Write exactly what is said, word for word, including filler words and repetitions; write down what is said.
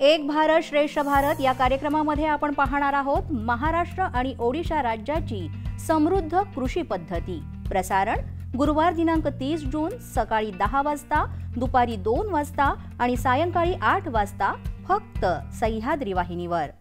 एक भारत श्रेष्ठ भारत या कार्यक्रमामध्ये आपण पाहणार आहोत महाराष्ट्र आणि ओडिशा राज्याची समृद्ध कृषी पद्धती। प्रसारण गुरुवार दिनांक तीस जून सकाळी दहा वाजता, दुपारी दोन वाजता आणि सायंकाळी आठ वाजता फक्त सह्याद्री वाहिनीवर।